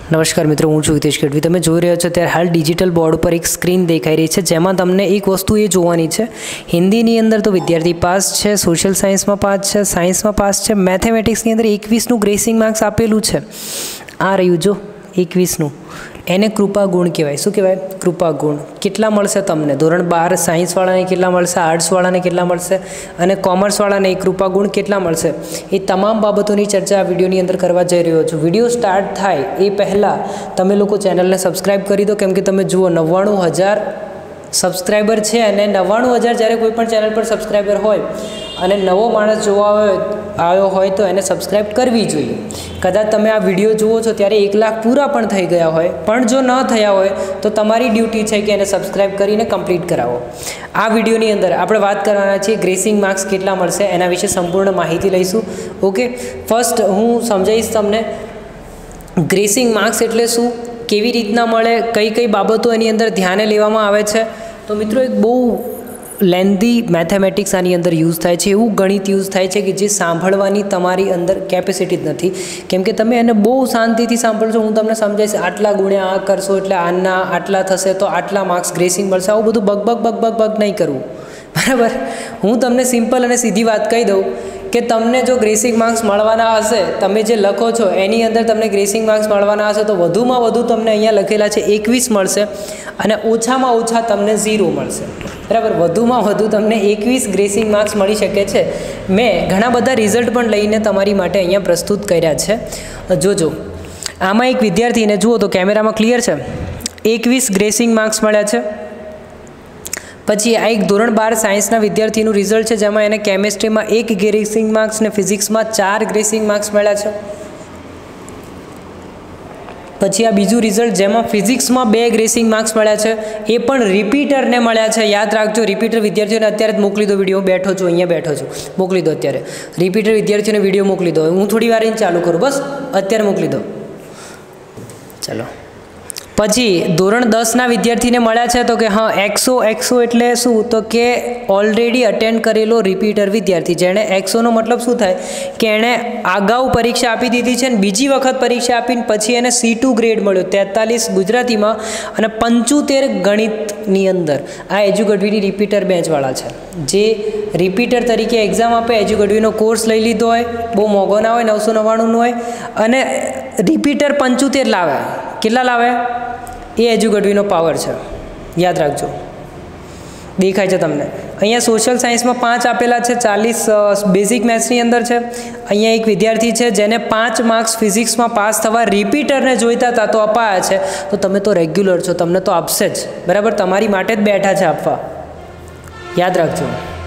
નમસ્કાર મિત્રો, હું છું હિતેશ ગઢવી. તમે જોઈ રહ્યા છો ત્યારે હાલ ડિજિટલ બોર્ડ પર એક સ્ક્રીન દેખાઈ રહી છે, જેમાં તમને એક વસ્તુ એ જોવાની છે. હિન્દીની અંદર તો વિદ્યાર્થી પાસ છે, સોશિયલ સાયન્સમાં પાસ છે, સાયન્સમાં પાસ છે, મેથેમેટિક્સની અંદર 21નું ગ્રેસિંગ માર્ક્સ આપેલું છે. આ રહ્યું જો 21નું, એને કૃપા ગુણ કહેવાય. શું કહેવાય? કૃપા ગુણ. કેટલા મળશે તમને? ધોરણ 12 સાયન્સવાળાને કેટલા મળશે, આર્ટ્સવાળાને કેટલા મળશે અને કોમર્સવાળાને એ કૃપા ગુણ કેટલા મળશે, એ તમામ બાબતોની ચર્ચા આ વિડીયોની અંદર કરવા જઈ રહ્યો છું. વિડીયો સ્ટાર્ટ થાય એ પહેલાં તમે લોકો ચેનલને સબસ્ક્રાઈબ કરી દો, કેમ કે તમે જુઓ 99,000 સબસ્ક્રાઈબર છે અને 99,000 જ્યારે કોઈ પણ ચેનલ પર સબસ્ક્રાઈબર હોય અને નવો માણસ જોવા આવ્યો હોય તો એને સબસ્ક્રાઈબ કરવી જોઈએ. કદાચ તમે આ વિડીયો જુઓ છો ત્યારે 1 લાખ પૂરા પણ થઈ ગયા હોય, પણ જો ન થયા હોય તો તમારી ડ્યુટી છે કે એને સબસ્ક્રાઈબ કરીને કમ્પ્લીટ કરાવો. આ વિડીયોની અંદર આપણે વાત કરવાના છીએ ગ્રેસિંગ માર્ક્સ કેટલા મળશે એના વિશે સંપૂર્ણ માહિતી લઈશું. ઓકે, ફર્સ્ટ હું સમજાવીશ તમને ગ્રેસિંગ માર્ક્સ એટલે શું, કેવી રીતના મળે, કઈ કઈ બાબતો એની અંદર ધ્યાને લેવામાં આવે છે. તો મિત્રો, એક બહુ લેન્ધી મેથેમેટિક્સ આની અંદર યુઝ થાય છે, એવું ગણિત યુઝ થાય છે કે જે સાંભળવાની તમારી અંદર કેપેસિટી જ નથી, કેમ કે તમે એને બહુ શાંતિથી સાંભળશો. હું તમને સમજાવીશ, આટલા ગુણ્યા આ કરશો એટલે આના આટલા થશે તો આટલા માર્ક્સ ગ્રેસિંગ મળશે. આવું બધું બગ નહીં કરવું, બરાબર? હું તમને સિમ્પલ અને સીધી વાત કહી દઉં કે તમને જો ગ્રેસિંગ માર્ક્સ મળવાના હશે, તમે જે લખો છો એની અંદર તમને ગ્રેસિંગ માર્ક્સ મળવાના હશે તો વધુમાં વધુ તમને અહીંયા લખેલા છે 21 મળશે અને ઓછામાં ઓછા તમને 0 મળશે, બરાબર? વધુમાં વધુ તમને 21 ગ્રેસિંગ માર્ક્સ મળી શકે છે. મેં ઘણા બધા રિઝલ્ટ પણ લઈને તમારી માટે અહીંયા પ્રસ્તુત કર્યા છે. જોજો, આમાં એક વિદ્યાર્થીને જુઓ તો કેમેરામાં ક્લિયર છે, 21 ગ્રેસિંગ માર્ક્સ મળ્યા છે. પછી આ એક ધોરણ 12 સાયન્સના વિદ્યાર્થીનું રિઝલ્ટ છે, જેમાં એને કેમેસ્ટ્રીમાં 1 ગ્રેસિંગ માર્ક્સ ને ફિઝિક્સમાં 4 ગ્રેસિંગ માર્ક્સ મળ્યા છે. પછી આ બીજું રિઝલ્ટ, જેમાં ફિઝિક્સમાં 2 ગ્રેસિંગ માર્ક્સ મળ્યા છે, એ પણ રિપીટરને મળ્યા છે. યાદ રાખજો, રિપીટર વિદ્યાર્થીઓને અત્યારે જ મોકલી દો. વિડીયો બેઠો છું, અહીંયા બેઠો છું, મોકલી દો અત્યારે. રિપીટર વિદ્યાર્થીઓને વિડીયો મોકલી દો. હું થોડી વાર ચાલુ કરું, બસ અત્યારે મોકલી દો. ચલો, પછી ધોરણ 10ના વિદ્યાર્થીને મળ્યા છે તો કે હા, એક્સો એટલે શું, તો કે ઓલરેડી અટેન્ડ કરેલો રિપીટર વિદ્યાર્થી. જેણે એક્સોનો મતલબ શું થાય કે એણે અગાઉ પરીક્ષા આપી દીધી છે અને બીજી વખત પરીક્ષા આપીને પછી એને C2 ગ્રેડ મળ્યો, 43 ગુજરાતીમાં અને 75 ગણિતની અંદર. આ એજ્યુગઢવીની રિપીટર બેચવાળા છે, જે રિપીટર તરીકે એક્ઝામ આપે, એજ્યુગઢવીનો કોર્સ લઈ લીધો હોય, બહુ મોંઘો ના હોય, 999નું હોય, અને રિપીટર 75 લાવે. કેટલા લાવે? એ એજ્યુગઢવીનો પાવર છે, યાદ રાખજો. દેખાય છે તમને? અહીંયા સોશિયલ સાયન્સમાં 5 આપેલા છે, 40 બેઝિક મેથ્સની અંદર છે. અહીંયા એક વિદ્યાર્થી છે જેને 5 માર્ક્સ ફિઝિક્સમાં પાસ થવા રિપીટરને જોઈતા હતા તો અપાયા છે. તો તમે તો રેગ્યુલર છો, તમને તો આપશે જ, બરાબર? તમારી માટે જ બેઠા છે આપવા, યાદ રાખજો.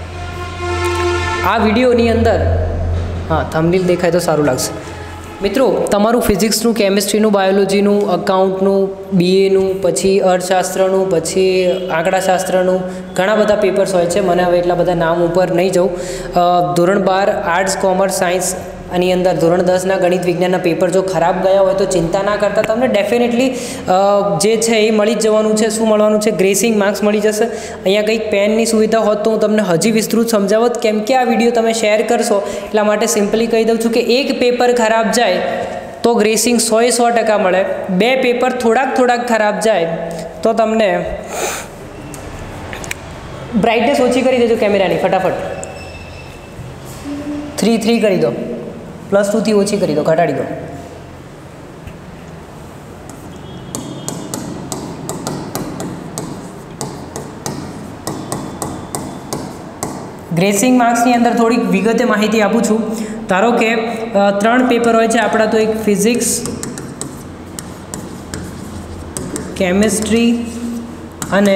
આ વિડીયોની અંદર હા, થંબનેલ દેખાય તો સારું લાગશે. મિત્રો, તમારું ફિઝિક્સનું, કેમિસ્ટ્રીનું, બાયોલોજીનું, અકાઉન્ટનું, BAનું, પછી અર્થશાસ્ત્રનું, પછી આંકડાશાસ્ત્રનું ઘણા બધા પેપર્સ હોય છે. મને હવે એટલા બધા નામ ઉપર નહીં જવું. ધોરણ 12 આર્ટ્સ, કોમર્સ, સાયન્સ આની અંદર ધોરણ 10ના ગણિત વિજ્ઞાનના પેપર જો ખરાબ ગયા હોય તો ચિંતા ના કરતા, તમને ડેફિનેટલી જે છે એ મળી જ જવાનું છે. શું મળવાનું છે? ગ્રેસિંગ માર્ક્સ મળી જશે. અહીંયા કંઈક પેનની સુવિધા હોત તો હું તમને હજી વિસ્તૃત સમજાવત, કેમ કે આ વિડીયો તમે શેર કરશો એટલા માટે સિમ્પલી કહી દઉં છું કે એક પેપર ખરાબ જાય તો ગ્રેસિંગ 100% મળે. 2 પેપર થોડાક ખરાબ જાય તો તમને બ્રાઇટનેસ ઓછી કરી દેજો કેમેરાની, ફટાફટ 3 કરી દો, +2 થી ઓછી કરી દો, ઘટાડી દો. ગ્રેસિંગ માર્ક્સની અંદર થોડીક વિગતે માહિતી આપું છું. ધારો કે 3 પેપર હોય છે આપણા, તો એક ફિઝિક્સ, કેમિસ્ટ્રી અને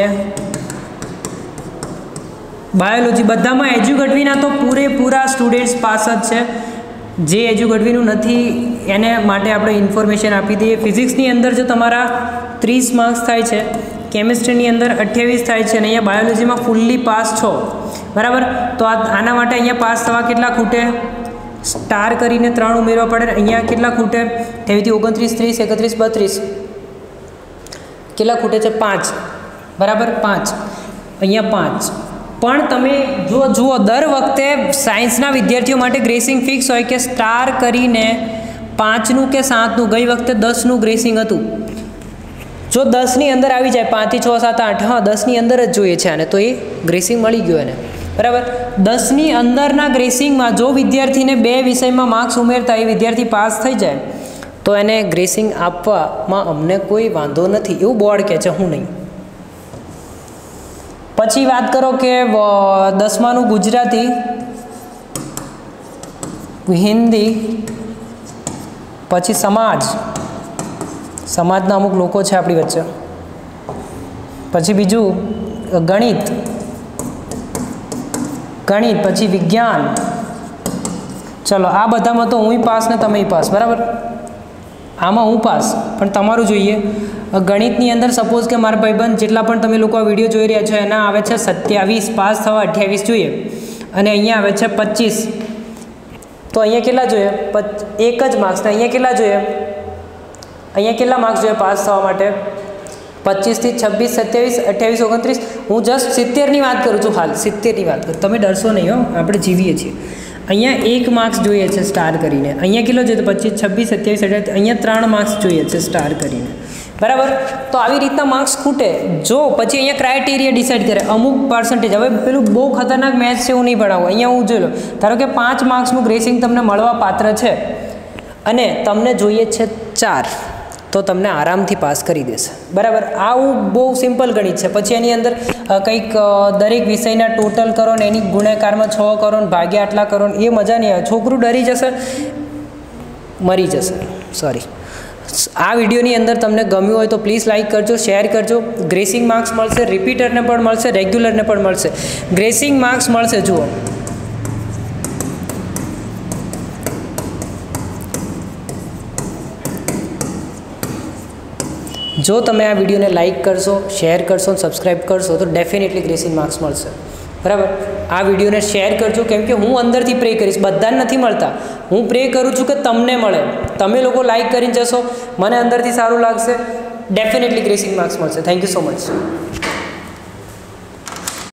બાયોલોજી. બધામાં એજ્યુગઢવીના તો પૂરેપૂરા સ્ટુડન્ટ્સ પાસ જ છે. જે એજ્યુગઢવીનું નથી એને માટે આપણે ઇન્ફોર્મેશન આપી દઈએ. ફિઝિક્સની અંદર જો તમારા 30 માર્ક્સ થાય છે, કેમિસ્ટ્રીની અંદર 28 થાય છે અને અહીંયા બાયોલોજીમાં ફૂલ્લી પાસ છો, બરાબર? તો આના માટે અહીંયા પાસ થવા કેટલા ખૂટે? સ્ટાર કરીને 3 ઉમેરવા પડે. અહીંયા કેટલા ખૂટે? 29, 30, 31, 32 કેટલા ખૂટે છે? 5, બરાબર? 5, અહીંયા 5. પણ તમે જુઓ દર વખતે સાયન્સના વિદ્યાર્થીઓ માટે ગ્રેસિંગ ફિક્સ હોય કે સ્ટાર કરીને 5નું કે 7નું, ગઈ વખતે 10નું ગ્રેસિંગ હતું. જો 10ની અંદર આવી જાય, 5 થી 6 7 8, હા 10ની અંદર જ જોઈએ છે આને, તો એ ગ્રેસિંગ મળી ગયો એને, બરાબર. 10ની અંદરના ગ્રેસિંગમાં જો વિદ્યાર્થીને 2 વિષયમાં માર્ક્સ ઉમેરતા એ વિદ્યાર્થી પાસ થઈ જાય તો એને ગ્રેસિંગ આપવામાં અમને કોઈ વાંધો નથી, એવું બોર્ડ કહે છે, હું નહીં. પછી વાત કરો કે 10માનું ગુજરાતી, હિન્દી, પછી સમાજના અમુક લોકો છે આપણી વચ્ચે, પછી બીજું ગણિત, પછી વિજ્ઞાન. ચલો આ બધામાં તો હું પાસ ને તમે પાસ, બરાબર. આમાં હું પાસ, પણ તમારું જોઈએ. ગણિતની અંદર સપોઝ કે મારા ભાઈબંધ જેટલા પણ તમે લોકો આ વિડીયો જોઈ રહ્યા છો એના આવે છે 27, પાસ થવા 28 જોઈએ, અને અહીંયા આવે છે 25, તો અહીંયા કેટલા જોઈએ? 1 જ માર્ક્સ. ને અહીંયા કેટલા જોઈએ? અહીંયા કેટલા માર્ક્સ જોઈએ પાસ થવા માટે? 25 થી 26, 27, 28, 29. હું જસ્ટ 70ની વાત કરું છું, હાલ 70ની વાત કરું, તમે ડરશો નહીં હો, આપણે જીવીએ છીએ. અહીંયા 1 માર્ક્સ જોઈએ છે સ્ટાર કરીને, અહીંયા કેટલો જોઈએ? 25, 26, 27, 28, અહીંયા 3 માર્ક્સ જોઈએ છે સ્ટાર કરીને, બરાબર. તો આવી રીતના માર્ક્સ ખૂટે જો પછી અહીંયા ક્રાઇટેરિયા ડિસાઇડ કરે અમુક પર્સન્ટેજ. હવે પેલું બહુ ખતરનાક મેથ્સ છે, હું નહીં ભણાવું. અહીંયા હું જોઈ લો, ધારો કે 5 માર્ક્સનું ગ્રેસિંગ તમને મળવા પાત્ર છે અને તમને જોઈએ છે 4, તો તમને આરામથી પાસ કરી દેશે, બરાબર. આવું બહુ સિમ્પલ ગણિત છે. પછી એની અંદર કંઈક દરેક વિષયના ટોટલ કરો ને એની ગુણાકારમાં 6 કરો ને ભાગ્યા આટલા કરો ને, એ મજા નહીં આવે, છોકરું ડરી જશે, મરી જશે. સોરી. આ વિડીયોની અંદર તમને ગમ્યું હોય તો પ્લીઝ લાઇક કરજો, શેર કરજો. ગ્રેસિંગ માર્ક્સ મળશે, રિપીટરને પણ મળશે, રેગ્યુલરને પણ મળશે. ગ્રેસિંગ માર્ક્સ મળશે, જુઓ જો તમે આ વિડીયોને લાઇક કરશો, શેર કરશો, સબસ્ક્રાઈબ કરશો તો ડેફિનેટલી ગ્રેસિંગ માર્ક્સ મળશે, બરાબર. આ વિડીયોને શેર કરજો, કેમ કે હું અંદરથી પ્રે કરીશ, બધાને નથી મળતા. હું પ્રે કરું છું કે તમને મળે. તમે લોકો લાઇક કરીને જશો, મને અંદરથી સારું લાગશે, ડેફિનેટલી ગ્રેસિંગ માર્ક્સ મળશે. Thank you so much.